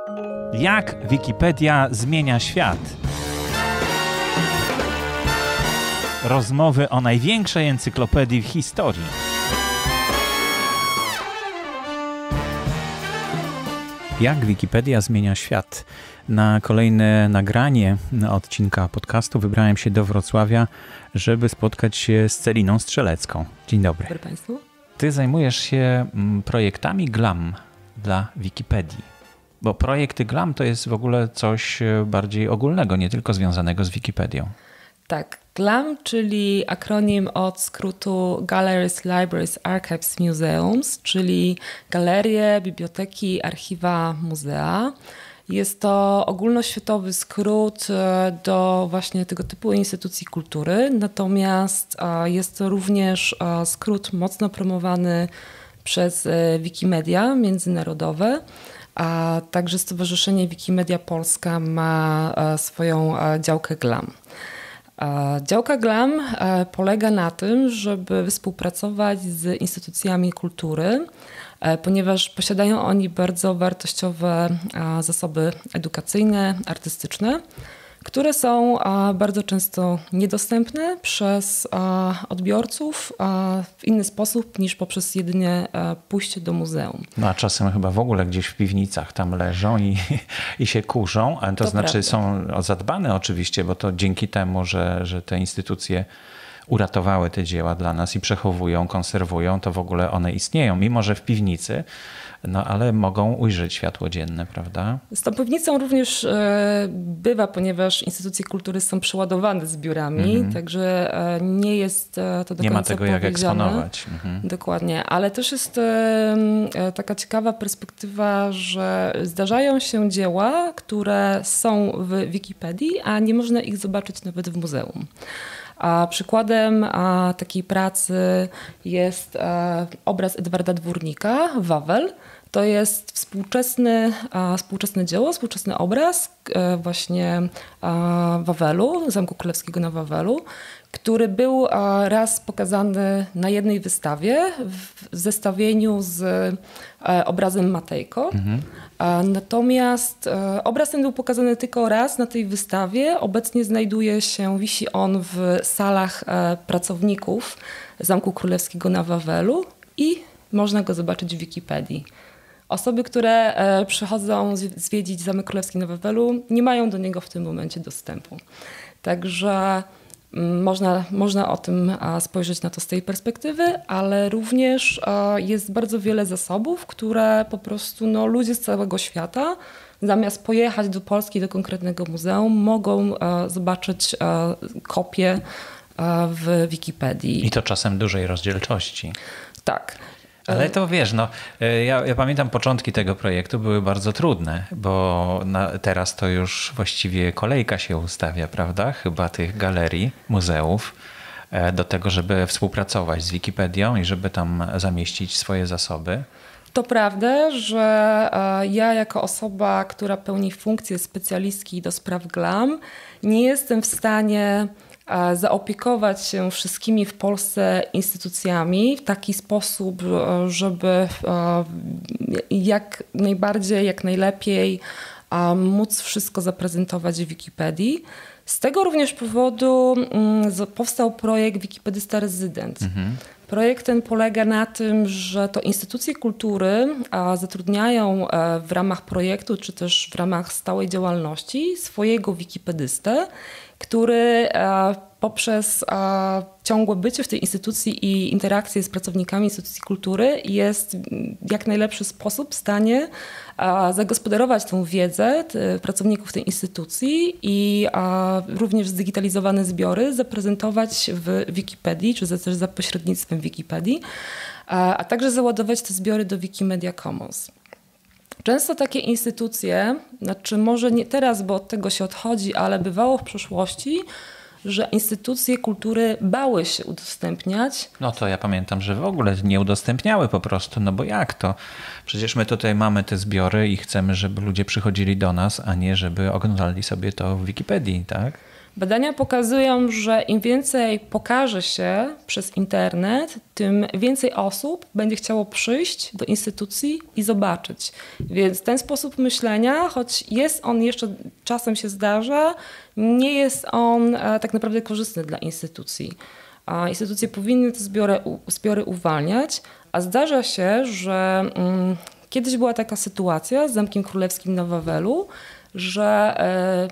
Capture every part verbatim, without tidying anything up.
Jak Wikipedia zmienia świat? Rozmowy o największej encyklopedii w historii. Jak Wikipedia zmienia świat? Na kolejne nagranie odcinka podcastu wybrałem się do Wrocławia, żeby spotkać się z Celiną Strzelecką. Dzień dobry. Dobry Państwu. Ty zajmujesz się projektami GLAM dla Wikipedii. Bo projekty GLAM to jest w ogóle coś bardziej ogólnego, nie tylko związanego z Wikipedią. Tak, GLAM, czyli akronim od skrótu Galleries, Libraries, Archives, Museums, czyli galerie, biblioteki, archiwa, muzea. Jest to ogólnoświatowy skrót do właśnie tego typu instytucji kultury, natomiast jest to również skrót mocno promowany przez Wikimedia międzynarodowe, a także Stowarzyszenie Wikimedia Polska ma swoją działkę GLAM. Działka GLAM polega na tym, żeby współpracować z instytucjami kultury, ponieważ posiadają oni bardzo wartościowe zasoby edukacyjne, artystyczne, które są bardzo często niedostępne przez odbiorców w inny sposób niż poprzez jedynie pójście do muzeum. No a czasem chyba w ogóle gdzieś w piwnicach tam leżą i, i się kurzą, ale to, to znaczy prawda. Są zadbane oczywiście, bo to dzięki temu, że, że te instytucje uratowały te dzieła dla nas i przechowują, konserwują, to w ogóle one istnieją, mimo że w piwnicy, no ale mogą ujrzeć światło dzienne, prawda? Z tą piwnicą również e, bywa, ponieważ instytucje kultury są przeładowane zbiorami, mm-hmm. także e, nie jest e, to do nie końca ma tego powiedziane. Jak eksponować. Mm-hmm. Dokładnie, ale też jest e, taka ciekawa perspektywa, że zdarzają się dzieła, które są w Wikipedii, a nie można ich zobaczyć nawet w muzeum. A przykładem a, takiej pracy jest a, obraz Edwarda Dwórnika, Wawel. To jest współczesny, a, współczesne dzieło, współczesny obraz a, właśnie a, Wawelu, Zamku Królewskiego na Wawelu, który był a, raz pokazany na jednej wystawie w zestawieniu z a, obrazem Matejko. Mhm. Natomiast obraz ten był pokazany tylko raz na tej wystawie. Obecnie znajduje się, wisi on w salach pracowników Zamku Królewskiego na Wawelu i można go zobaczyć w Wikipedii. Osoby, które przychodzą zwiedzić Zamek Królewski na Wawelu, nie mają do niego w tym momencie dostępu. Także Można, można o tym spojrzeć na to z tej perspektywy, ale również jest bardzo wiele zasobów, które po prostu no, ludzie z całego świata zamiast pojechać do Polski, do konkretnego muzeum, mogą zobaczyć kopię w Wikipedii. I to czasem dużej rozdzielczości. Tak. Ale to wiesz, no, ja, ja pamiętam początki tego projektu były bardzo trudne, bo na, teraz to już właściwie kolejka się ustawia, prawda? Chyba tych galerii, muzeów do tego, żeby współpracować z Wikipedią i żeby tam zamieścić swoje zasoby. To prawda, że ja jako osoba, która pełni funkcję specjalistki do spraw GLAM, nie jestem w stanie zaopiekować się wszystkimi w Polsce instytucjami w taki sposób, żeby jak najbardziej, jak najlepiej móc wszystko zaprezentować w Wikipedii. Z tego również powodu powstał projekt Wikipedysta Rezydent. Mhm. Projekt ten polega na tym, że to instytucje kultury zatrudniają w ramach projektu, czy też w ramach stałej działalności swojego wikipedystę, który poprzez ciągłe bycie w tej instytucji i interakcje z pracownikami instytucji kultury jest w jak najlepszy sposób w stanie zagospodarować tą wiedzę pracowników tej instytucji i również zdigitalizowane zbiory zaprezentować w Wikipedii, czy też za pośrednictwem Wikipedii, a także załadować te zbiory do Wikimedia Commons. Często takie instytucje, znaczy może nie teraz, bo od tego się odchodzi, ale bywało w przeszłości, że instytucje kultury bały się udostępniać. No to ja pamiętam, że w ogóle nie udostępniały po prostu, no bo jak to? Przecież my tutaj mamy te zbiory i chcemy, żeby ludzie przychodzili do nas, a nie żeby oglądali sobie to w Wikipedii, tak? Badania pokazują, że im więcej pokaże się przez internet, tym więcej osób będzie chciało przyjść do instytucji i zobaczyć. Więc ten sposób myślenia, choć jest on jeszcze, czasem się zdarza, nie jest on tak naprawdę korzystny dla instytucji. A instytucje powinny te zbiory, zbiory uwalniać, a zdarza się, że um, kiedyś była taka sytuacja z Zamkiem Królewskim na Wawelu, że e,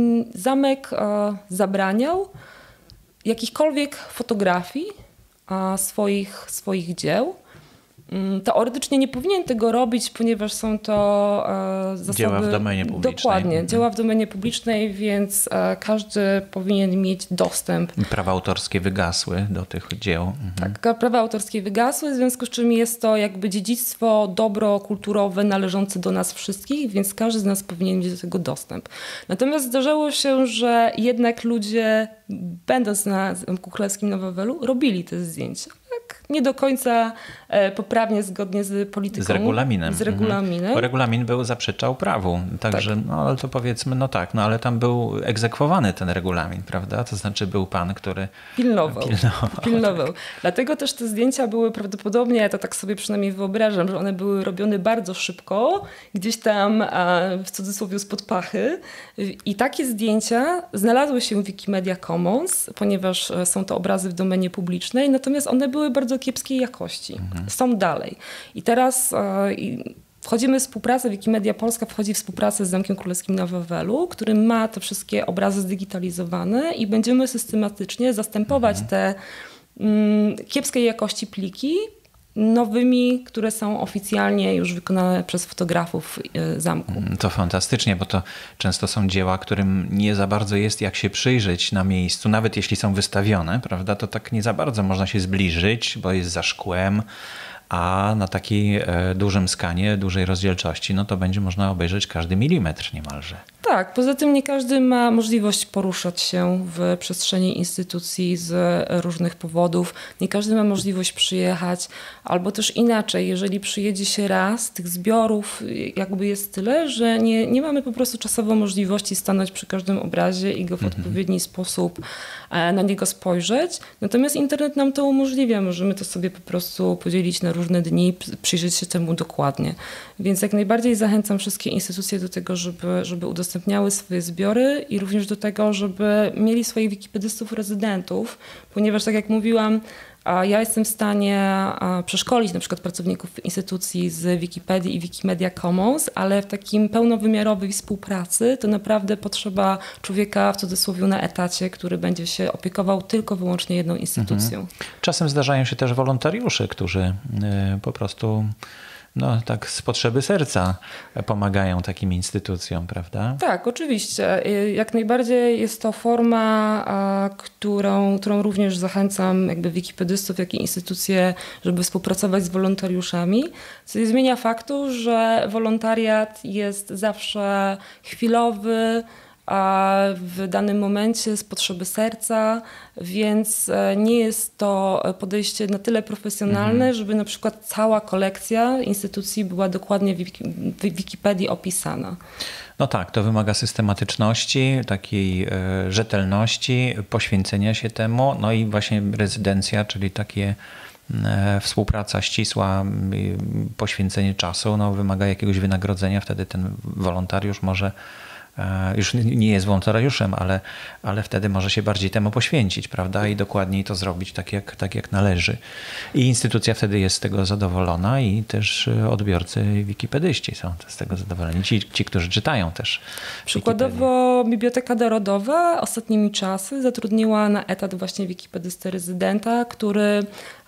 zamek e, zabraniał jakichkolwiek fotografii a, swoich, swoich dzieł. Teoretycznie nie powinien tego robić, ponieważ są to e, zasoby... Dzieła w domenie publicznej. Dokładnie, dzieła w domenie publicznej, więc e, każdy powinien mieć dostęp. Prawa autorskie wygasły do tych dzieł. Mhm. Tak, prawa autorskie wygasły, w związku z czym jest to jakby dziedzictwo, dobro kulturowe należące do nas wszystkich, więc każdy z nas powinien mieć do tego dostęp. Natomiast zdarzało się, że jednak ludzie, będąc na Zamku Królewskim na Wawelu, robili te zdjęcia. Tak, nie do końca e, poprawnie, zgodnie z polityką. Z regulaminem. Z regulaminem. Mhm. Bo regulamin był, zaprzeczał prawu. Także, tak. no ale to powiedzmy, no tak, no ale tam był egzekwowany ten regulamin, prawda? To znaczy był pan, który pilnował. Pilnował. pilnował. Tak. Dlatego też te zdjęcia były prawdopodobnie, ja to tak sobie przynajmniej wyobrażam, że one były robione bardzo szybko, gdzieś tam a, w cudzysłowie spod pachy. I takie zdjęcia znalazły się w Wikimedia Commons, ponieważ są to obrazy w domenie publicznej, natomiast one były bardzo kiepskiej jakości. Mhm. Są dalej. I teraz e, i wchodzimy w współpracę, Wikimedia Polska wchodzi w współpracę z Zamkiem Królewskim na Wawelu, który ma te wszystkie obrazy zdigitalizowane i będziemy systematycznie zastępować mhm. te mm, kiepskiej jakości pliki nowymi, które są oficjalnie już wykonane przez fotografów zamku. To fantastycznie, bo to często są dzieła, którym nie za bardzo jest jak się przyjrzeć na miejscu, nawet jeśli są wystawione, prawda, to tak nie za bardzo można się zbliżyć, bo jest za szkłem, a na takiej dużym skanie, dużej rozdzielczości, no to będzie można obejrzeć każdy milimetr niemalże. Tak, poza tym nie każdy ma możliwość poruszać się w przestrzeni instytucji z różnych powodów. Nie każdy ma możliwość przyjechać, albo też inaczej, jeżeli przyjedzie się raz, tych zbiorów jakby jest tyle, że nie, nie mamy po prostu czasowo możliwości stanąć przy każdym obrazie i go w mhm. odpowiedni sposób na niego spojrzeć. Natomiast internet nam to umożliwia. Możemy to sobie po prostu podzielić na różne dni, przyjrzeć się temu dokładnie. Więc jak najbardziej zachęcam wszystkie instytucje do tego, żeby, żeby udostępniały swoje zbiory i również do tego, żeby mieli swoich wikipedystów rezydentów, ponieważ tak jak mówiłam, ja jestem w stanie przeszkolić na przykład pracowników instytucji z Wikipedii i Wikimedia Commons, ale w takim pełnowymiarowej współpracy to naprawdę potrzeba człowieka w cudzysłowie na etacie, który będzie się opiekował tylko wyłącznie jedną instytucją. Mhm. Czasem zdarzają się też wolontariusze, którzy po prostu no tak z potrzeby serca pomagają takim instytucjom, prawda? Tak, oczywiście. Jak najbardziej jest to forma, którą, którą również zachęcam jakby wikipedystów, jak i instytucje, żeby współpracować z wolontariuszami. Co nie zmienia faktu, że wolontariat jest zawsze chwilowy, a w danym momencie z potrzeby serca, więc nie jest to podejście na tyle profesjonalne, mhm. żeby na przykład cała kolekcja instytucji była dokładnie w Wikipedii opisana. No tak, to wymaga systematyczności, takiej rzetelności, poświęcenia się temu, no i właśnie rezydencja, czyli takie współpraca ścisła, poświęcenie czasu, no wymaga jakiegoś wynagrodzenia, wtedy ten wolontariusz może już nie jest wolontariuszem, ale, ale wtedy może się bardziej temu poświęcić, prawda? I dokładniej to zrobić tak jak, tak jak należy. I instytucja wtedy jest z tego zadowolona i też odbiorcy wikipedyści są z tego zadowoleni. Ci, ci którzy czytają też. Przykładowo Wikipedię. Biblioteka Narodowa ostatnimi czasy zatrudniła na etat właśnie wikipedystę rezydenta, który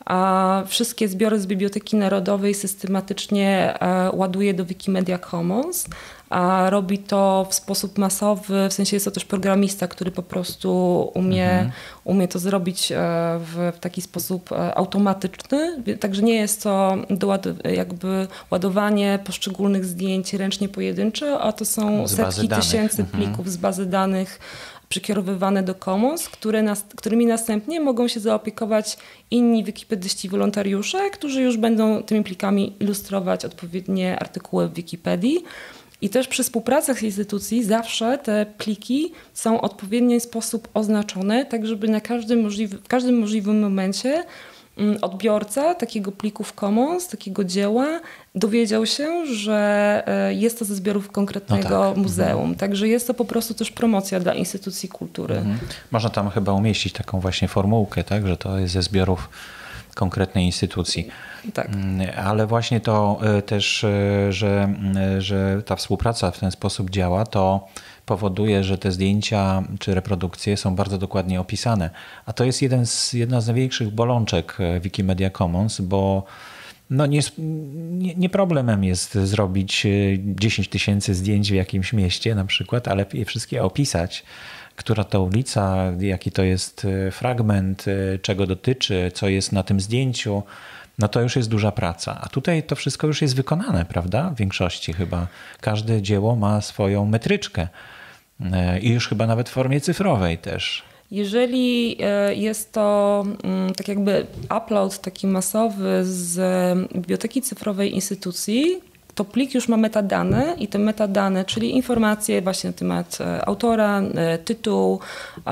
a wszystkie zbiory z Biblioteki Narodowej systematycznie ładuje do Wikimedia Commons, a robi to w sposób masowy, w sensie jest to też programista, który po prostu umie, mhm. umie to zrobić w, w taki sposób automatyczny, także nie jest to jakby ładowanie poszczególnych zdjęć ręcznie pojedyncze, a to są z setki tysięcy mhm. plików z bazy danych przekierowywane do Commons, które nas, którymi następnie mogą się zaopiekować inni wikipedyści wolontariusze, którzy już będą tymi plikami ilustrować odpowiednie artykuły w Wikipedii. I też przy współpracach z instytucji zawsze te pliki są w odpowiedni sposób oznaczone, tak żeby na każdym możliwy, w każdym możliwym momencie odbiorca takiego pliku w Commons, takiego dzieła dowiedział się, że jest to ze zbiorów konkretnego no tak. muzeum. Mhm. Także jest to po prostu też promocja dla instytucji kultury. Mhm. Można tam chyba umieścić taką właśnie formułkę, tak, że to jest ze zbiorów konkretnej instytucji. Tak. Ale właśnie to też, że, że ta współpraca w ten sposób działa, to powoduje, że te zdjęcia czy reprodukcje są bardzo dokładnie opisane. A to jest jeden z, jedna z największych bolączek Wikimedia Commons, bo no nie, nie, nie problemem jest zrobić dziesięć tysięcy zdjęć w jakimś mieście na przykład, ale je wszystkie opisać, która to ulica, jaki to jest fragment, czego dotyczy, co jest na tym zdjęciu, no to już jest duża praca. A tutaj to wszystko już jest wykonane, prawda? W większości chyba. Każde dzieło ma swoją metryczkę i już chyba nawet w formie cyfrowej też. Jeżeli jest to tak jakby upload taki masowy z biblioteki cyfrowej instytucji, to plik już ma metadane i te metadane, czyli informacje właśnie na temat autora, tytuł,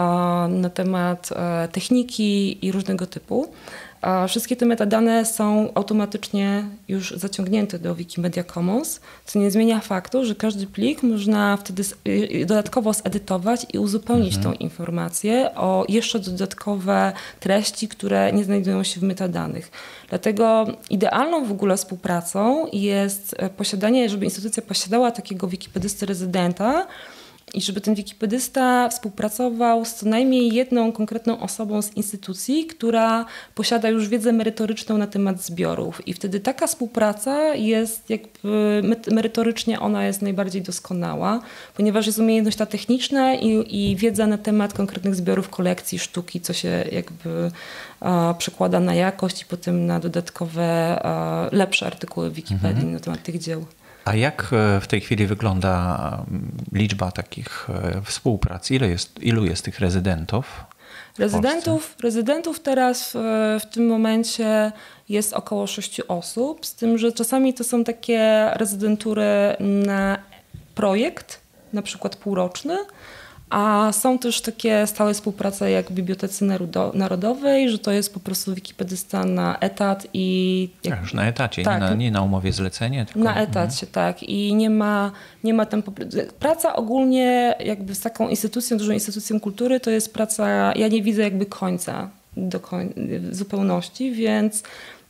na temat techniki i różnego typu. Wszystkie te metadane są automatycznie już zaciągnięte do Wikimedia Commons, co nie zmienia faktu, że każdy plik można wtedy dodatkowo zedytować i uzupełnić mhm. tą informację o jeszcze dodatkowe treści, które nie znajdują się w metadanych. Dlatego idealną w ogóle współpracą jest posiadanie, żeby instytucja posiadała takiego wikipedysty rezydenta, i żeby ten wikipedysta współpracował z co najmniej jedną konkretną osobą z instytucji, która posiada już wiedzę merytoryczną na temat zbiorów. I wtedy taka współpraca jest jakby merytorycznie ona jest najbardziej doskonała, ponieważ jest umiejętność ta techniczna i, i wiedza na temat konkretnych zbiorów kolekcji, sztuki, co się jakby a, przekłada na jakość i potem na dodatkowe, a, lepsze artykuły w Wikipedii mhm. na temat tych dzieł. A jak w tej chwili wygląda liczba takich współprac? Ile jest, ilu jest tych rezydentów? Rezydentów, rezydentów teraz w, w tym momencie jest około sześciu osób, z tym, że czasami to są takie rezydentury na projekt, na przykład półroczny, a są też takie stałe współprace jak w Bibliotece Narodowej, że to jest po prostu wikipedysta na etat i... Jak... Już na etacie, tak, nie, na, nie na umowie zlecenia, tylko... Na etacie, mhm. tak. I nie ma, nie ma tam... Praca ogólnie jakby z taką instytucją, dużą instytucją kultury, to jest praca... Ja nie widzę jakby końca do koń... w zupełności, więc...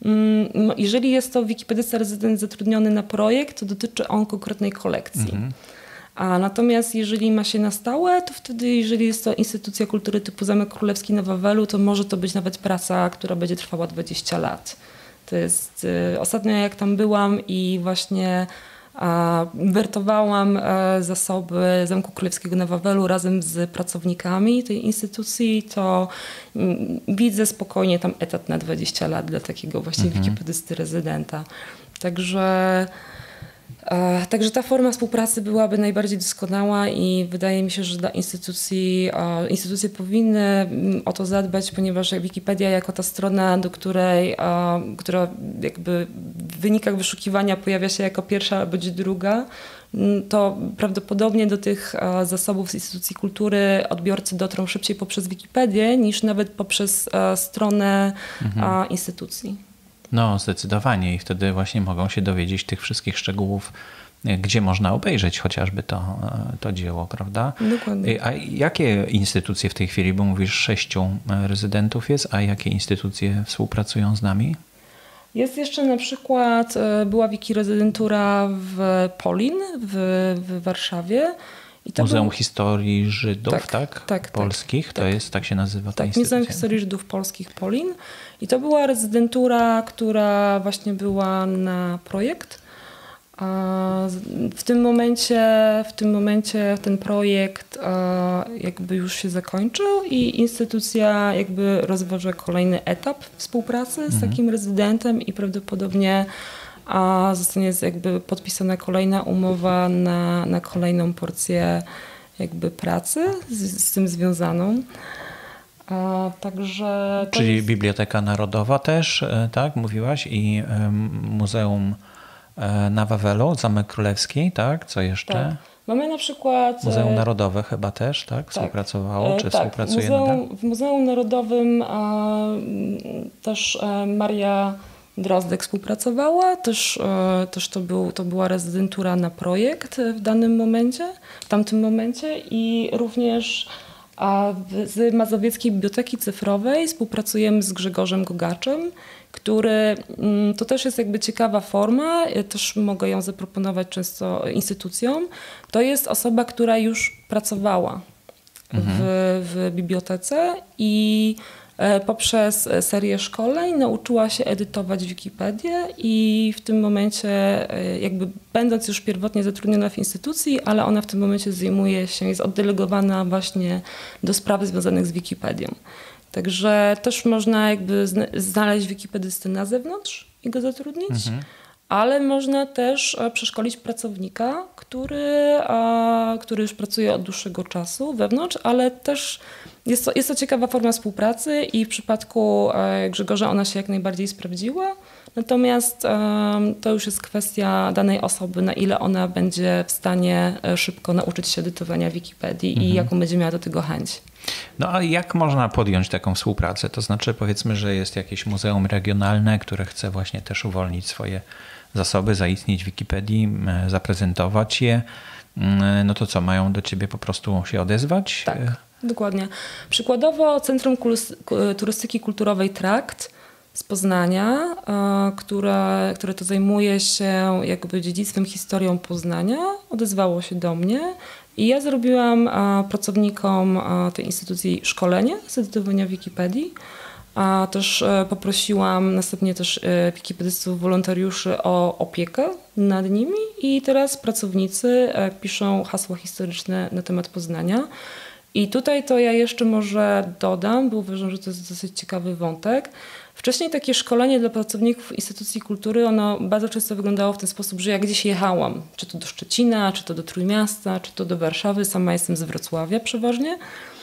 Jeżeli jest to wikipedysta rezydent zatrudniony na projekt, to dotyczy on konkretnej kolekcji. Mhm. A natomiast jeżeli ma się na stałe, to wtedy jeżeli jest to instytucja kultury typu Zamek Królewski na Wawelu, to może to być nawet praca, która będzie trwała dwadzieścia lat. To jest y, ostatnio jak tam byłam i właśnie a, wertowałam a, zasoby Zamku Królewskiego na Wawelu razem z pracownikami tej instytucji, to y, widzę spokojnie tam etat na dwadzieścia lat dla takiego właśnie mhm. wikipedysty rezydenta. Także Także ta forma współpracy byłaby najbardziej doskonała i wydaje mi się, że dla instytucji, instytucje powinny o to zadbać, ponieważ Wikipedia jako ta strona, do której, która jakby w wynikach wyszukiwania pojawia się jako pierwsza bądź druga, to prawdopodobnie do tych zasobów z instytucji kultury odbiorcy dotrą szybciej poprzez Wikipedię niż nawet poprzez stronę mhm. instytucji. No, zdecydowanie i wtedy właśnie mogą się dowiedzieć tych wszystkich szczegółów, gdzie można obejrzeć chociażby to, to dzieło, prawda? Dokładnie. A jakie instytucje w tej chwili, bo mówisz sześciu rezydentów jest, a jakie instytucje współpracują z nami? Jest jeszcze na przykład, była wikirezydentura w Polin w, w Warszawie. I to Muzeum był... Historii Żydów, tak? tak? tak Polskich? Tak, to tak. jest, tak się nazywa ta tak, instytucja? Muzeum Historii Żydów Polskich Polin. I to była rezydentura, która właśnie była na projekt. A w tym momencie, w tym momencie ten projekt jakby już się zakończył i instytucja jakby rozważa kolejny etap współpracy z mhm. takim rezydentem i prawdopodobnie a zostanie jakby podpisana kolejna umowa na, na kolejną porcję jakby pracy z, z tym związaną. A, także Czyli jest... Biblioteka Narodowa też, tak, mówiłaś, i Muzeum na Wawelu, Zamek Królewski, tak? Co jeszcze? Tak. Mamy na przykład... Muzeum Narodowe chyba też, tak? tak. Współpracowało, czy tak. współpracuje Muzeum, nadal? W Muzeum Narodowym a, też a, Maria Drozdek współpracowała, też, a, też to, był, to była rezydentura na projekt w danym momencie, w tamtym momencie i również a w, z Mazowieckiej Biblioteki Cyfrowej współpracujemy z Grzegorzem Gogaczem, który, to też jest jakby ciekawa forma, ja też mogę ją zaproponować często instytucjom. To jest osoba, która już pracowała mhm. w, w bibliotece i poprzez serię szkoleń nauczyła się edytować Wikipedię i w tym momencie jakby będąc już pierwotnie zatrudniona w instytucji, ale ona w tym momencie zajmuje się, jest oddelegowana właśnie do spraw związanych z Wikipedią. Także też można jakby znaleźć wikipedystę na zewnątrz i go zatrudnić, mhm. ale można też przeszkolić pracownika, który, który już pracuje od dłuższego czasu wewnątrz, ale też jest to, jest to ciekawa forma współpracy i w przypadku Grzegorza ona się jak najbardziej sprawdziła. Natomiast um, to już jest kwestia danej osoby, na ile ona będzie w stanie szybko nauczyć się edytowania Wikipedii mhm. i jaką będzie miała do tego chęć. No a jak można podjąć taką współpracę? To znaczy powiedzmy, że jest jakieś muzeum regionalne, które chce właśnie też uwolnić swoje zasoby, zaistnieć w Wikipedii, zaprezentować je. No to co, mają do ciebie po prostu się odezwać? Tak, dokładnie. Przykładowo Centrum Turystyki Kulturowej Trakt z Poznania, które, które to zajmuje się jakby dziedzictwem, historią Poznania, odezwało się do mnie i ja zrobiłam pracownikom tej instytucji szkolenie z edytowania Wikipedii, a też poprosiłam następnie też wikipedystów, wolontariuszy o opiekę nad nimi i teraz pracownicy piszą hasła historyczne na temat Poznania. I tutaj to ja jeszcze może dodam, bo uważam, że to jest dosyć ciekawy wątek. Wcześniej takie szkolenie dla pracowników instytucji kultury, ono bardzo często wyglądało w ten sposób, że ja gdzieś jechałam, czy to do Szczecina, czy to do Trójmiasta, czy to do Warszawy, sama jestem z Wrocławia przeważnie.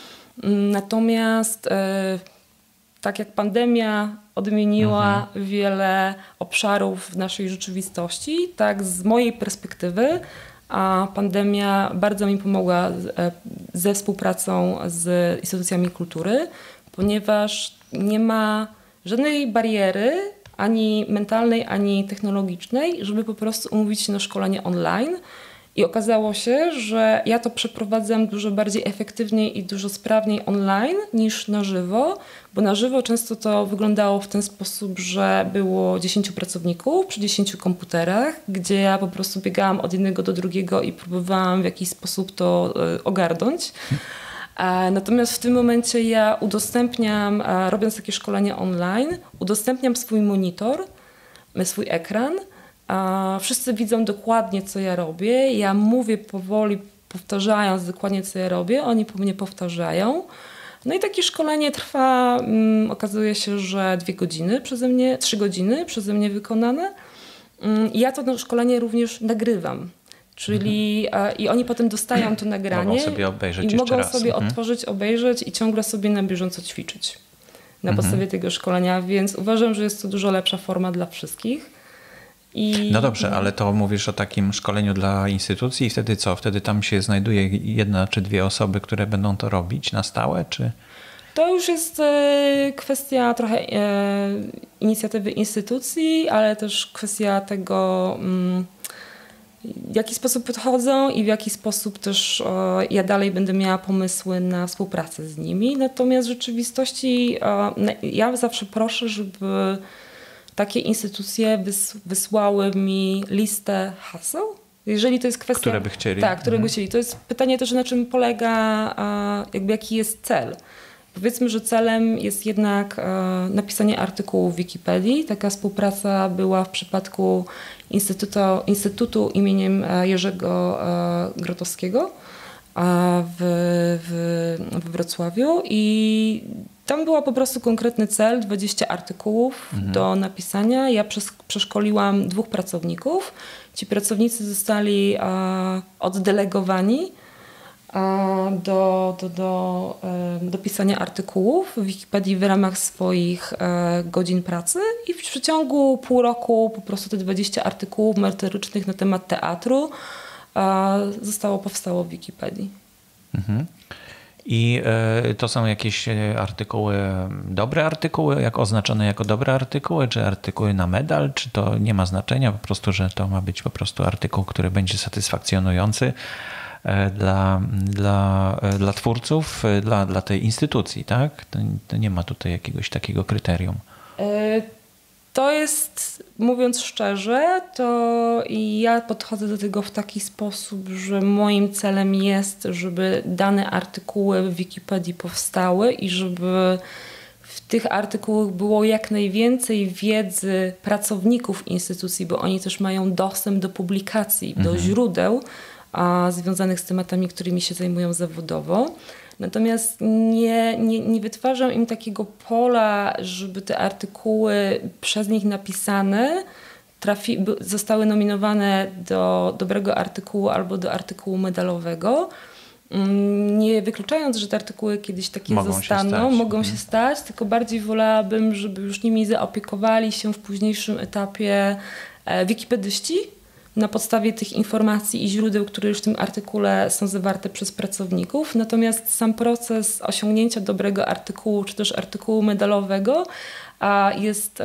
Natomiast e, tak jak pandemia odmieniła mhm. wiele obszarów w naszej rzeczywistości, tak z mojej perspektywy a pandemia bardzo mi pomogła ze współpracą z instytucjami kultury, ponieważ nie ma żadnej bariery, ani mentalnej, ani technologicznej, żeby po prostu umówić się na szkolenie online. I okazało się, że ja to przeprowadzam dużo bardziej efektywniej i dużo sprawniej online niż na żywo, bo na żywo często to wyglądało w ten sposób, że było dziesięciu pracowników przy dziesięciu komputerach, gdzie ja po prostu biegałam od jednego do drugiego i próbowałam w jakiś sposób to ogarnąć. Natomiast w tym momencie ja udostępniam, robiąc takie szkolenie online, udostępniam swój monitor, swój ekran. Wszyscy widzą dokładnie, co ja robię. Ja mówię powoli, powtarzając dokładnie, co ja robię. Oni po mnie powtarzają. No i takie szkolenie trwa, um, okazuje się, że dwie godziny przeze mnie, trzy godziny przeze mnie wykonane. Um, I ja to szkolenie również nagrywam. Czyli mhm. i oni potem dostają to nagranie mogą sobie obejrzeć i mogą raz. sobie mhm. odtworzyć, obejrzeć i ciągle sobie na bieżąco ćwiczyć na mhm. podstawie tego szkolenia, więc uważam, że jest to dużo lepsza forma dla wszystkich. I... No dobrze, ale to mówisz o takim szkoleniu dla instytucji i wtedy co? Wtedy tam się znajduje jedna czy dwie osoby, które będą to robić na stałe, czy... To już jest e, kwestia trochę e, inicjatywy instytucji, ale też kwestia tego, mm, w jaki sposób podchodzą i w jaki sposób też e, ja dalej będę miała pomysły na współpracę z nimi. Natomiast w rzeczywistości e, ja zawsze proszę, żeby takie instytucje wys, wysłały mi listę haseł. Jeżeli to jest kwestia... Które by chcieli. Tak, które mhm. by chcieli. To jest pytanie też, na czym polega, a, jakby jaki jest cel. Powiedzmy, że celem jest jednak a, napisanie artykułu w Wikipedii. Taka współpraca była w przypadku Instytutu, Instytutu imieniem Jerzego Grotowskiego w, w, w Wrocławiu i tam był po prostu konkretny cel, dwadzieścia artykułów mhm. do napisania. Ja przes- przeszkoliłam dwóch pracowników. Ci pracownicy zostali a, oddelegowani do, do, do, do pisania artykułów w Wikipedii w ramach swoich godzin pracy i w przeciągu pół roku po prostu te dwadzieścia artykułów merytorycznych na temat teatru zostało powstało w Wikipedii. Mhm. I to są jakieś artykuły, dobre artykuły, jak oznaczone jako dobre artykuły, czy artykuły na medal, czy to nie ma znaczenia, po prostu, że to ma być po prostu artykuł, który będzie satysfakcjonujący dla, dla, dla twórców, dla, dla tej instytucji, tak? To, to nie ma tutaj jakiegoś takiego kryterium. To jest, mówiąc szczerze, to ja podchodzę do tego w taki sposób, że moim celem jest, żeby dane artykuły w Wikipedii powstały i żeby w tych artykułach było jak najwięcej wiedzy pracowników instytucji, bo oni też mają dostęp do publikacji, mhm. do źródeł a, związanych z tematami, którymi się zajmują zawodowo. Natomiast nie, nie, nie wytwarzam im takiego pola, żeby te artykuły przez nich napisane trafi, zostały nominowane do dobrego artykułu albo do artykułu medalowego. Nie wykluczając, że te artykuły kiedyś takie mogą zostaną, się stać. mogą mhm. się stać, tylko bardziej wolałabym, żeby już nimi zaopiekowali się w późniejszym etapie wikipedyści, na podstawie tych informacji i źródeł, które już w tym artykule są zawarte przez pracowników. Natomiast sam proces osiągnięcia dobrego artykułu, czy też artykułu medalowego jest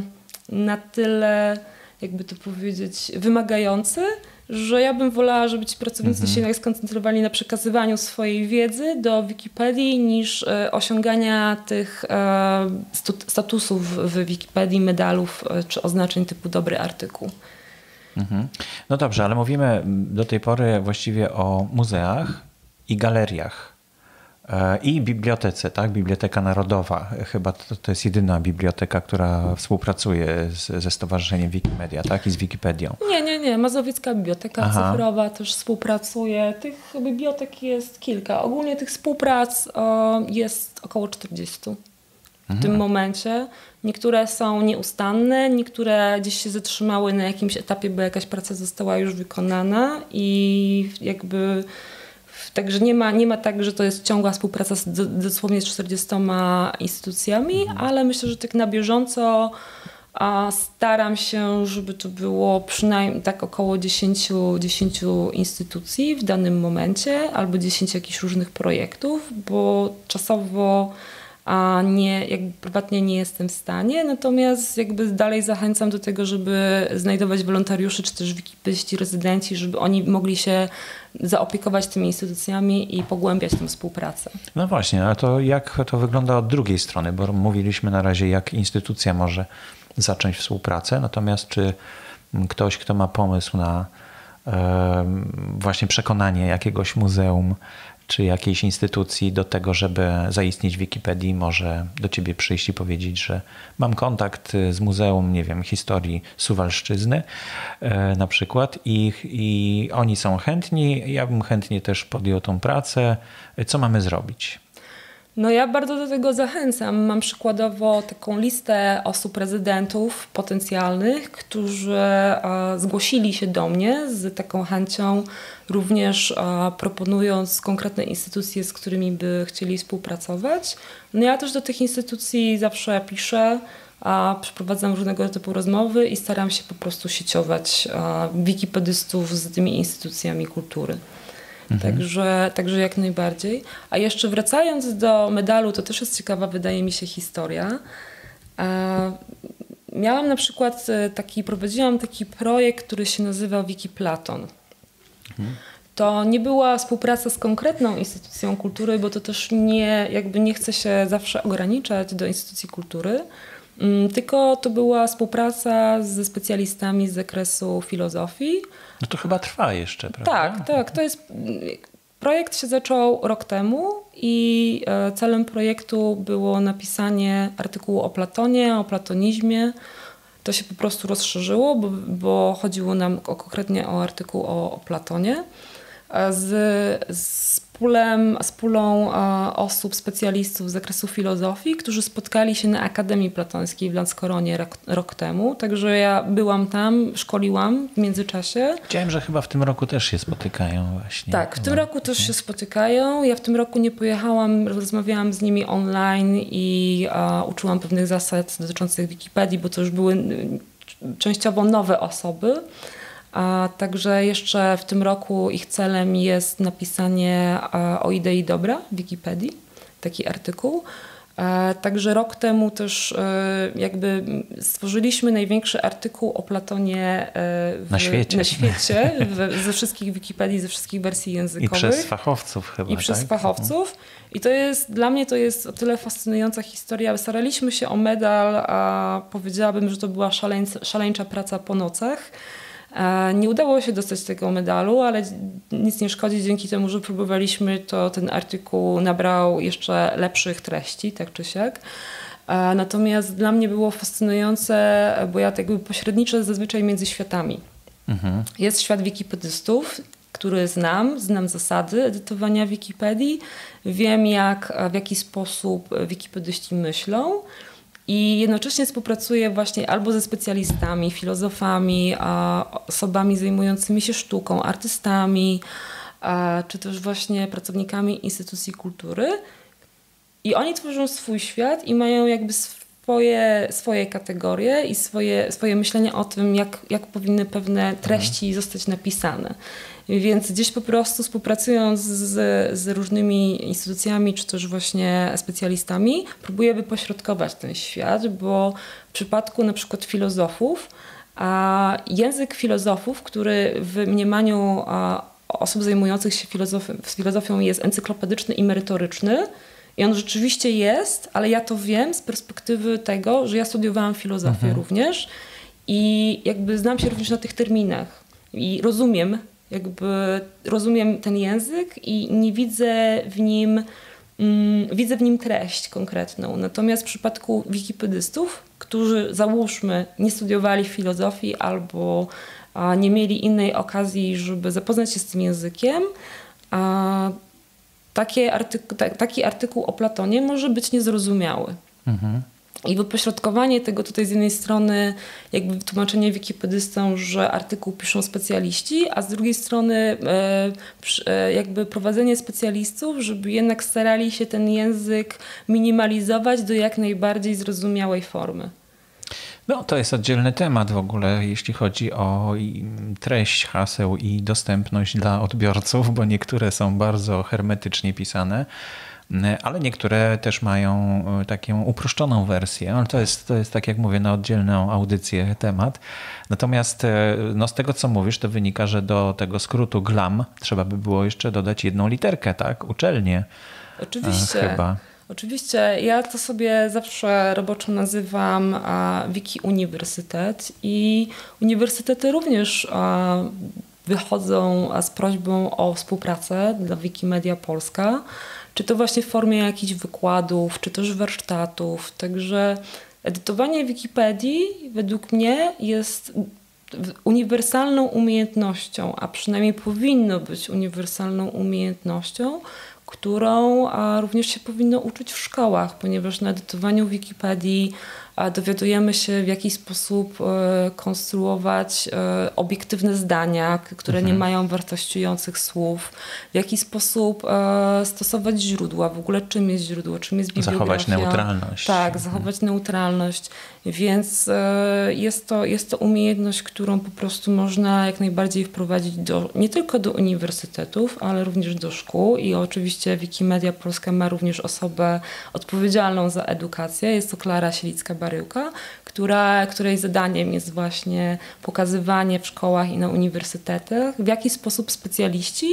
na tyle, jakby to powiedzieć, wymagający, że ja bym wolała, żeby ci pracownicy mhm. się skoncentrowali na przekazywaniu swojej wiedzy do Wikipedii niż osiągania tych statusów w Wikipedii, medalów czy oznaczeń typu dobry artykuł. Mhm. No dobrze, ale mówimy do tej pory właściwie o muzeach i galeriach i bibliotece, tak? Biblioteka Narodowa. Chyba to, to jest jedyna biblioteka, która współpracuje z, ze Stowarzyszeniem Wikimedia, tak? I z Wikipedią. Nie, nie, nie. Mazowiecka Biblioteka Aha. Cyfrowa też współpracuje. Tych bibliotek jest kilka. Ogólnie tych współprac o, jest około czterdzieści w mhm. tym momencie. Niektóre są nieustanne, niektóre gdzieś się zatrzymały na jakimś etapie, bo jakaś praca została już wykonana i jakby także nie ma, nie ma tak, że to jest ciągła współpraca z dosłownie z czterdziestoma instytucjami, mhm. ale myślę, że tak na bieżąco a staram się, żeby to było przynajmniej tak około dziesięciu, dziesięciu instytucji w danym momencie albo dziesięć jakichś różnych projektów, bo czasowo a nie, jakby prywatnie nie jestem w stanie, natomiast jakby dalej zachęcam do tego, żeby znajdować wolontariuszy czy też wikipedyści, rezydenci, żeby oni mogli się zaopiekować tymi instytucjami i pogłębiać tę współpracę. No właśnie, a to jak to wygląda od drugiej strony, bo mówiliśmy na razie, jak instytucja może zacząć współpracę, natomiast czy ktoś, kto ma pomysł na e, właśnie przekonanie jakiegoś muzeum czy jakiejś instytucji do tego, żeby zaistnieć w Wikipedii, może do ciebie przyjść i powiedzieć, że mam kontakt z Muzeum, nie wiem, Historii Suwalszczyzny e, na przykład i, i oni są chętni, ja bym chętnie też podjął tą pracę. Co mamy zrobić? No ja bardzo do tego zachęcam. Mam przykładowo taką listę osób, rezydentów potencjalnych, którzy a, zgłosili się do mnie z taką chęcią, również a, proponując konkretne instytucje, z którymi by chcieli współpracować. No ja też do tych instytucji zawsze piszę, a przeprowadzam różnego typu rozmowy i staram się po prostu sieciować a, wikipedystów z tymi instytucjami kultury. Mhm. Także, także jak najbardziej. A jeszcze wracając do medalu, to też jest ciekawa, wydaje mi się, historia. Miałam na przykład taki, prowadziłam taki projekt, który się nazywał Wikiplaton. Mhm. To nie była współpraca z konkretną instytucją kultury, bo to też nie, jakby nie chce się zawsze ograniczać do instytucji kultury, tylko to była współpraca ze specjalistami z zakresu filozofii. No to chyba trwa jeszcze, prawda? Tak, tak. To jest, projekt się zaczął rok temu i celem projektu było napisanie artykułu o Platonie, o platonizmie. To się po prostu rozszerzyło, bo, bo chodziło nam o, konkretnie o artykuł o, o Platonie. z, z, pulem, z pulą osób, specjalistów z zakresu filozofii, którzy spotkali się na Akademii Platońskiej w Lanskoronie rok, rok temu. Także ja byłam tam, szkoliłam w międzyczasie. Widziałem, że chyba w tym roku też się spotykają właśnie. Tak, w tym roku też się spotykają. Ja w tym roku nie pojechałam, rozmawiałam z nimi online i uh, uczyłam pewnych zasad dotyczących Wikipedii, bo to już były częściowo nowe osoby. A także jeszcze w tym roku ich celem jest napisanie o idei dobra w Wikipedii, taki artykuł. Także rok temu też jakby stworzyliśmy największy artykuł o Platonie w, na świecie, na świecie w, ze wszystkich Wikipedii, ze wszystkich wersji językowych. I przez fachowców chyba. I przez tak? fachowców. I to jest, dla mnie to jest o tyle fascynująca historia. Staraliśmy się o medal, a powiedziałabym, że to była szaleńca, szaleńcza praca po nocach. Nie udało się dostać tego medalu, ale nic nie szkodzi. Dzięki temu, że próbowaliśmy, to ten artykuł nabrał jeszcze lepszych treści, tak czy siak. Natomiast dla mnie było fascynujące, bo ja tak jakby pośredniczę zazwyczaj między światami. Mhm. Jest świat wikipedystów, który znam, znam zasady edytowania Wikipedii, wiem jak, w jaki sposób wikipedyści myślą. I jednocześnie współpracuję właśnie albo ze specjalistami, filozofami, osobami zajmującymi się sztuką, artystami, czy też właśnie pracownikami instytucji kultury. I oni tworzą swój świat i mają jakby swoje, swoje kategorie i swoje, swoje myślenie o tym, jak, jak powinny pewne treści mhm. zostać napisane. Więc gdzieś po prostu współpracując z, z różnymi instytucjami, czy też właśnie specjalistami, próbuję wypośrodkować ten świat, bo w przypadku na przykład filozofów, a język filozofów, który w mniemaniu a, osób zajmujących się filozofią, filozofią jest encyklopedyczny i merytoryczny, i on rzeczywiście jest, ale ja to wiem z perspektywy tego, że ja studiowałam filozofię mhm. również i jakby znam się również na tych terminach i rozumiem, jakby rozumiem ten język i nie widzę w nim, mm, widzę w nim treść konkretną. Natomiast w przypadku wikipedystów, którzy załóżmy nie studiowali filozofii albo a, nie mieli innej okazji, żeby zapoznać się z tym językiem, a, takie artyku, ta, taki artykuł o Platonie może być niezrozumiały. Mhm. I wypośrodkowanie tego tutaj z jednej strony jakby tłumaczenie wikipedystom, że artykuł piszą specjaliści, a z drugiej strony e, e, jakby prowadzenie specjalistów, żeby jednak starali się ten język minimalizować do jak najbardziej zrozumiałej formy. No to jest oddzielny temat w ogóle, jeśli chodzi o treść haseł i dostępność dla odbiorców, bo niektóre są bardzo hermetycznie pisane, ale niektóre też mają taką uproszczoną wersję, ale to jest, to jest tak jak mówię, na oddzielną audycję temat. Natomiast no, z tego co mówisz, to wynika, że do tego skrótu GLAM trzeba by było jeszcze dodać jedną literkę, tak? Uczelnię. Oczywiście. Chyba. Oczywiście. Ja to sobie zawsze roboczo nazywam a, Wiki Uniwersytet i uniwersytety również a, wychodzą z prośbą o współpracę dla Wikimedia Polska. Czy to właśnie w formie jakichś wykładów, czy też warsztatów. Także edytowanie Wikipedii według mnie jest uniwersalną umiejętnością, a przynajmniej powinno być uniwersalną umiejętnością, którą również się powinno uczyć w szkołach, ponieważ na edytowaniu Wikipedii dowiadujemy się, w jaki sposób konstruować obiektywne zdania, które mhm. nie mają wartościujących słów, w jaki sposób stosować źródła, w ogóle czym jest źródło, czym jest bibliografia. Zachować neutralność. Tak, zachować mhm. neutralność. Więc jest to, jest to umiejętność, którą po prostu można jak najbardziej wprowadzić do, nie tylko do uniwersytetów, ale również do szkół i oczywiście Wikimedia Polska ma również osobę odpowiedzialną za edukację. Jest to Klara Sielicka-Baryłka, która, której zadaniem jest właśnie pokazywanie w szkołach i na uniwersytetach, w jaki sposób specjaliści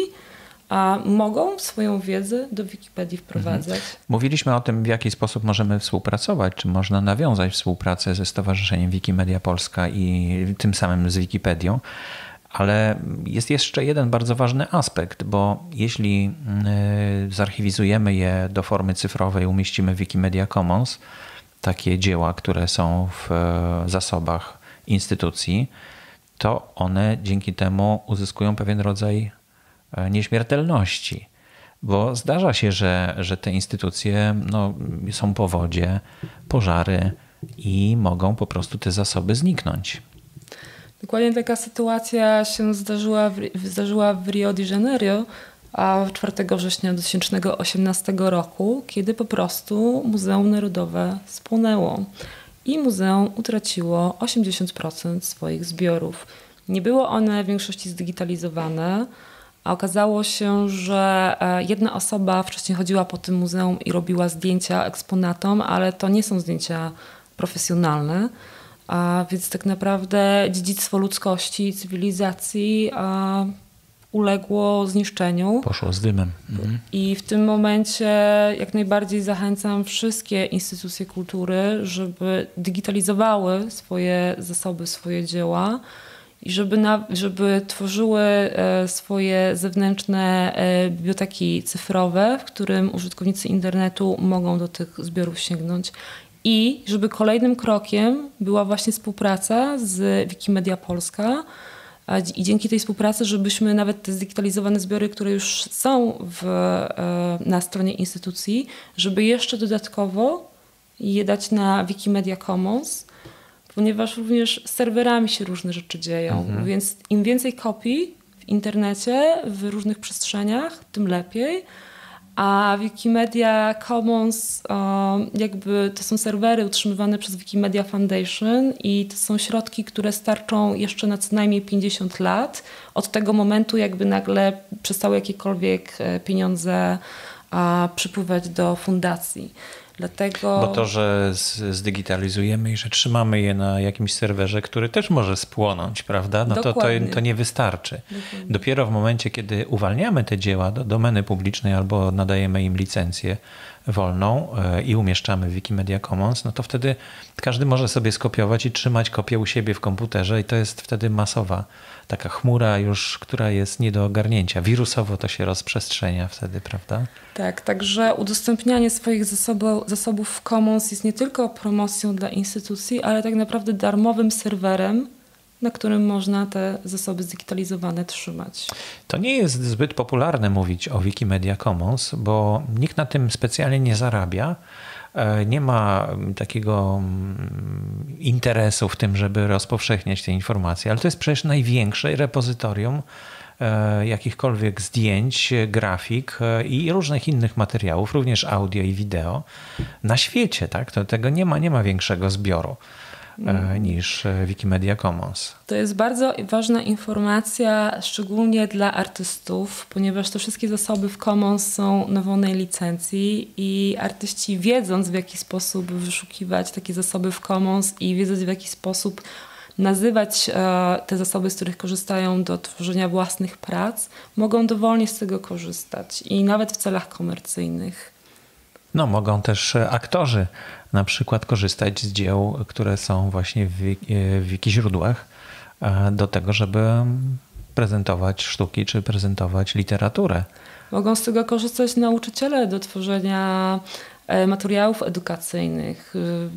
a mogą swoją wiedzę do Wikipedii wprowadzać. Mhm. Mówiliśmy o tym, w jaki sposób możemy współpracować, czy można nawiązać współpracę ze Stowarzyszeniem Wikimedia Polska i tym samym z Wikipedią, ale jest jeszcze jeden bardzo ważny aspekt, bo jeśli zarchiwizujemy je do formy cyfrowej, umieścimy w Wikimedia Commons, takie dzieła, które są w zasobach instytucji, to one dzięki temu uzyskują pewien rodzaj nieśmiertelności. Bo zdarza się, że, że te instytucje no, są powodzie, pożary i mogą po prostu te zasoby zniknąć. Dokładnie taka sytuacja się zdarzyła w, zdarzyła w Rio de Janeiro, a czwartego września dwa tysiące osiemnastego roku, kiedy po prostu Muzeum Narodowe spłonęło i muzeum utraciło osiemdziesiąt procent swoich zbiorów. Nie było one w większości zdigitalizowane, a okazało się, że jedna osoba wcześniej chodziła po tym muzeum i robiła zdjęcia eksponatom, ale to nie są zdjęcia profesjonalne, a więc tak naprawdę dziedzictwo ludzkości, cywilizacji a, uległo zniszczeniu. Poszło z dymem. Mhm. I w tym momencie jak najbardziej zachęcam wszystkie instytucje kultury, żeby digitalizowały swoje zasoby, swoje dzieła i żeby, na, żeby tworzyły e, swoje zewnętrzne e, biblioteki cyfrowe, w którym użytkownicy internetu mogą do tych zbiorów sięgnąć. I żeby kolejnym krokiem była właśnie współpraca z Wikimedia Polska i dzięki tej współpracy, żebyśmy nawet te zdigitalizowane zbiory, które już są w, na stronie instytucji, żeby jeszcze dodatkowo je dać na Wikimedia Commons, ponieważ również z serwerami się różne rzeczy dzieją, mhm. więc im więcej kopii w internecie, w różnych przestrzeniach, tym lepiej. A Wikimedia Commons jakby to są serwery utrzymywane przez Wikimedia Foundation i to są środki, które starczą jeszcze na co najmniej pięćdziesiąt lat. Od tego momentu jakby nagle przestały jakiekolwiek pieniądze przypływać do fundacji. Dlatego... Bo to, że zdigitalizujemy i że trzymamy je na jakimś serwerze, który też może spłonąć, prawda? No to, to, to nie wystarczy. Dokładnie. Dopiero w momencie, kiedy uwalniamy te dzieła do domeny publicznej albo nadajemy im licencję wolną i umieszczamy w Wikimedia Commons, no to wtedy każdy może sobie skopiować i trzymać kopię u siebie w komputerze i to jest wtedy masowa taka chmura już, która jest nie do ogarnięcia. Wirusowo to się rozprzestrzenia wtedy, prawda? Tak, także udostępnianie swoich zasobu, zasobów w Commons jest nie tylko promocją dla instytucji, ale tak naprawdę darmowym serwerem, na którym można te zasoby zdigitalizowane trzymać. To nie jest zbyt popularne mówić o Wikimedia Commons, bo nikt na tym specjalnie nie zarabia. Nie ma takiego interesu w tym, żeby rozpowszechniać te informacje, ale to jest przecież największe repozytorium jakichkolwiek zdjęć, grafik i różnych innych materiałów, również audio i wideo na świecie. Tak? To, tego nie ma, nie ma większego zbioru niż Wikimedia Commons. To jest bardzo ważna informacja, szczególnie dla artystów, ponieważ te wszystkie zasoby w Commons są na wolnej licencji i artyści, wiedząc w jaki sposób wyszukiwać takie zasoby w Commons i wiedząc w jaki sposób nazywać te zasoby, z których korzystają do tworzenia własnych prac, mogą dowolnie z tego korzystać i nawet w celach komercyjnych. No, mogą też aktorzy na przykład korzystać z dzieł, które są właśnie w, w Wikiźródłach do tego, żeby prezentować sztuki czy prezentować literaturę. Mogą z tego korzystać nauczyciele do tworzenia materiałów edukacyjnych.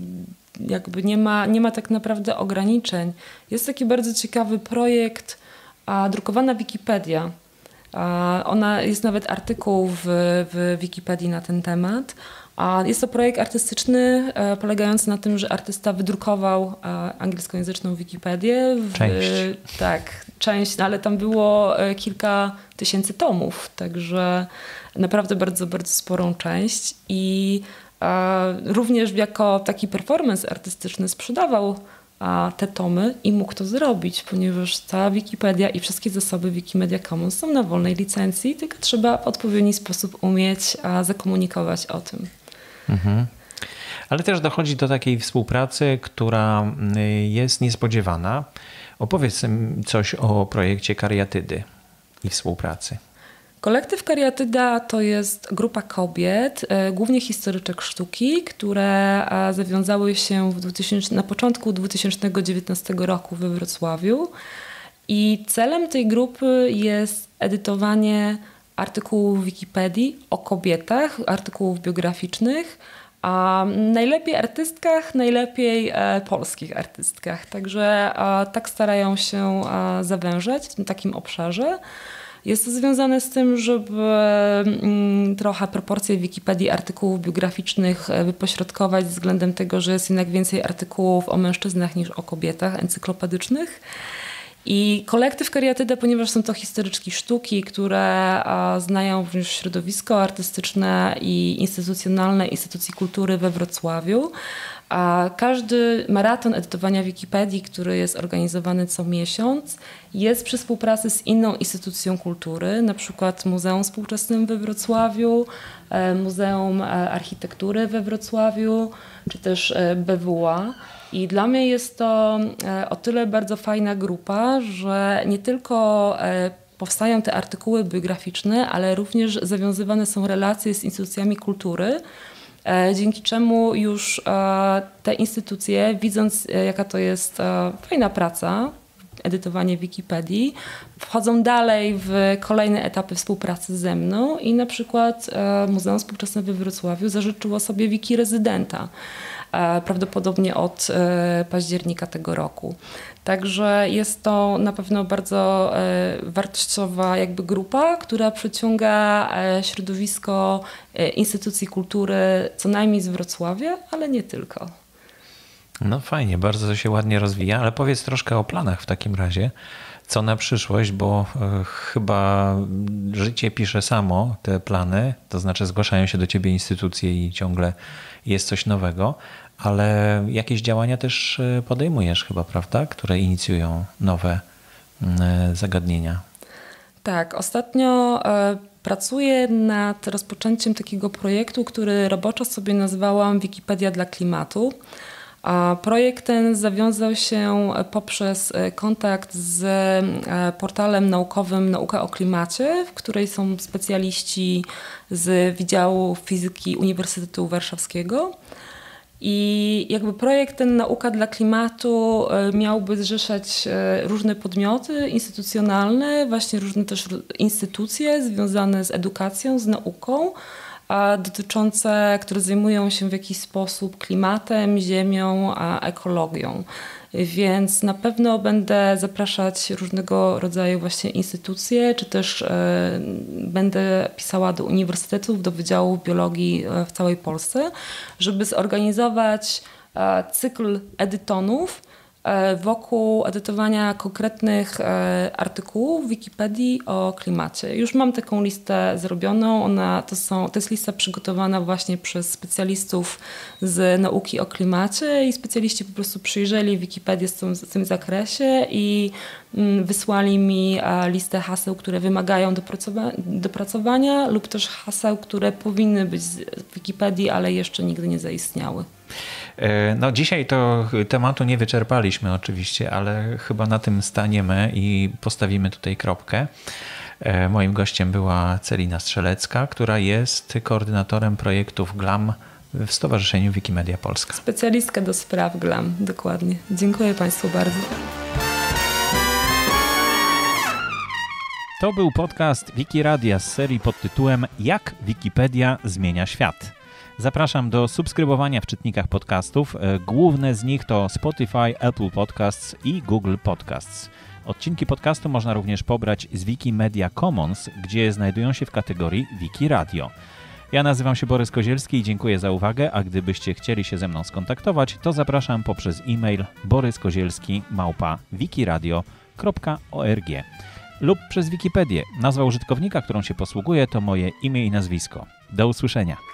Jakby nie ma, nie ma tak naprawdę ograniczeń. Jest taki bardzo ciekawy projekt a, drukowana Wikipedia. A, ona jest nawet artykuł w, w Wikipedii na ten temat. A jest to projekt artystyczny e, polegający na tym, że artysta wydrukował e, angielskojęzyczną Wikipedię. W, część. Tak, część, ale tam było e, kilka tysięcy tomów, także naprawdę bardzo, bardzo sporą część. I e, również jako taki performance artystyczny sprzedawał a, te tomy i mógł to zrobić, ponieważ ta Wikipedia i wszystkie zasoby Wikimedia Commons są na wolnej licencji, tylko trzeba w odpowiedni sposób umieć a, zakomunikować o tym. Mhm. Ale też dochodzi do takiej współpracy, która jest niespodziewana. Opowiedz coś o projekcie Kariatydy i współpracy. Kolektyw Kariatyda to jest grupa kobiet, głównie historyczek sztuki, które zawiązały się w dwutysięcznym, na początku dwa tysiące dziewiętnastego roku we Wrocławiu. I celem tej grupy jest edytowanie artykułów w Wikipedii o kobietach, artykułów biograficznych, a najlepiej artystkach, najlepiej e, polskich artystkach. Także e, tak starają się e, zawężać w tym takim obszarze. Jest to związane z tym, żeby trochę proporcje w Wikipedii artykułów biograficznych wypośrodkować względem tego, że jest jednak więcej artykułów o mężczyznach niż o kobietach encyklopedycznych. I kolektyw Kariatyda, ponieważ są to historyczki sztuki, które znają również środowisko artystyczne i instytucjonalne instytucji kultury we Wrocławiu, a każdy maraton edytowania Wikipedii, który jest organizowany co miesiąc, jest przy współpracy z inną instytucją kultury, na przykład Muzeum Współczesnym we Wrocławiu, Muzeum Architektury we Wrocławiu, czy też B W A. I dla mnie jest to o tyle bardzo fajna grupa, że nie tylko powstają te artykuły biograficzne, ale również zawiązywane są relacje z instytucjami kultury, dzięki czemu już te instytucje, widząc jaka to jest fajna praca, edytowanie Wikipedii, wchodzą dalej w kolejne etapy współpracy ze mną i na przykład Muzeum Współczesne we Wrocławiu zażyczyło sobie wiki rezydenta. Prawdopodobnie od października tego roku. Także jest to na pewno bardzo wartościowa jakby grupa, która przyciąga środowisko instytucji kultury co najmniej z Wrocławia, ale nie tylko. No fajnie, bardzo to się ładnie rozwija, ale powiedz troszkę o planach w takim razie. Co na przyszłość, bo chyba życie pisze samo te plany, to znaczy zgłaszają się do ciebie instytucje i ciągle jest coś nowego, ale jakieś działania też podejmujesz chyba, prawda, które inicjują nowe zagadnienia. Tak, ostatnio pracuję nad rozpoczęciem takiego projektu, który roboczo sobie nazwałam Wikipedia dla klimatu. A projekt ten zawiązał się poprzez kontakt z portalem naukowym Nauka o Klimacie, w której są specjaliści z Wydziału Fizyki Uniwersytetu Warszawskiego. I jakby projekt ten Nauka dla Klimatu miałby zrzeszać różne podmioty instytucjonalne, właśnie różne też instytucje związane z edukacją, z nauką, a dotyczące, które zajmują się w jakiś sposób klimatem, ziemią, a ekologią. Więc na pewno będę zapraszać różnego rodzaju właśnie instytucje, czy też e, będę pisała do uniwersytetów, do wydziałów biologii w całej Polsce, żeby zorganizować e, cykl edytonów wokół edytowania konkretnych artykułów w Wikipedii o klimacie. Już mam taką listę zrobioną. Ona, to, są, to jest lista przygotowana właśnie przez specjalistów z nauki o klimacie i specjaliści po prostu przyjrzeli Wikipedię w tym, w tym zakresie i wysłali mi listę haseł, które wymagają dopracowa- dopracowania lub też haseł, które powinny być w Wikipedii, ale jeszcze nigdy nie zaistniały. No dzisiaj to tematu nie wyczerpaliśmy oczywiście, ale chyba na tym staniemy i postawimy tutaj kropkę. Moim gościem była Celina Strzelecka, która jest koordynatorem projektów GLAM w Stowarzyszeniu Wikimedia Polska. Specjalistka do spraw GLAM, dokładnie. Dziękuję Państwu bardzo. To był podcast Wikiradia z serii pod tytułem Jak Wikipedia zmienia świat. Zapraszam do subskrybowania w czytnikach podcastów. Główne z nich to Spotify, Apple Podcasts i Google Podcasts. Odcinki podcastu można również pobrać z Wikimedia Commons, gdzie znajdują się w kategorii Wikiradio. Ja nazywam się Borys Kozielski i dziękuję za uwagę, a gdybyście chcieli się ze mną skontaktować, to zapraszam poprzez e-mail boryskozielski małpa wikiradio kropka org lub przez Wikipedię. Nazwa użytkownika, którą się posługuję, to moje imię i nazwisko. Do usłyszenia.